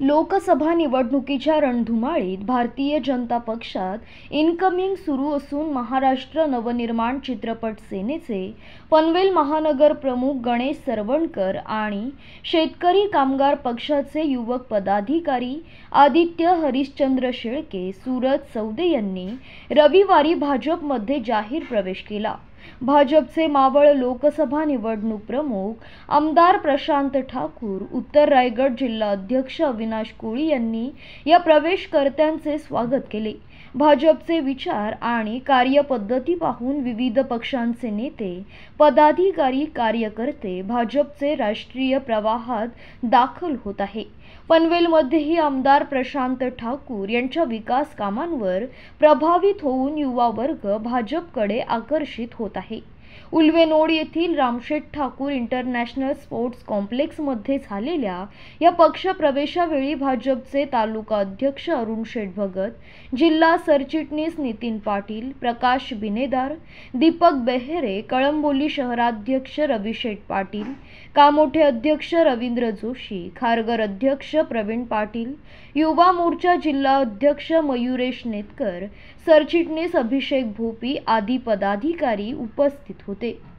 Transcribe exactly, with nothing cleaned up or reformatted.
लोकसभा निवडणुकीच्या रणधुमाळीत भारतीय जनता पक्षात इनकमिंग सुरू असून महाराष्ट्र नवनिर्माण चित्रपट सेनेचे पनवेल महानगर प्रमुख गणेश सरवणकर आणि शेतकरी कामगार पक्षाचे युवक पदाधिकारी आदित्य हरिश्चंद्र शेळके सूरज सौदे यांनी रविवारी भाजपमध्ये जाहीर प्रवेश केला। भाजपचे मावळ लोकसभा निवडणूक प्रमुख आमदार प्रशांत ठाकूर, उत्तर रायगड जिल्हा अध्यक्ष अविनाश कोळी यांनी या प्रवेशकर्त्यांचे स्वागत केले। भाजपचे विचार आणि कार्यपद्धती पाहून विविध पक्षांचे नेते, पदाधिकारी, कार्यकर्ते भाजपचे राष्ट्रीय प्रवाहात दाखल होत आहे। पनवेलमध्येही आमदार प्रशांत ठाकूर यांच्या विकास कामांवर प्रभावित होऊन युवा वर्ग भाजपकडे आकर्षित होत आहे। उल्वेनोड येथील रामशेठ ठाकूर इंटरनॅशनल स्पोर्ट्स कॉम्प्लेक्समध्ये झालेल्या या पक्ष प्रवेशावेळी भाजपचे तालुका अध्यक्ष अरुण शेठ भगत, जिल्हा सरचिटणीस नितीन पाटील, प्रकाश बिनेदार, दीपक बेहेरे, कळंबोली शहराध्यक्ष रविशेठ पाटील, कामोठे अध्यक्ष रवींद्र जोशी, खारघर अध्यक्ष प्रवीण पाटील, युवा मोर्चा जिल्हा अध्यक्ष मयुरेश नेतकर, सरचिटणीस अभिषेक भोपी आदी पदाधिकारी उपस्थित होते।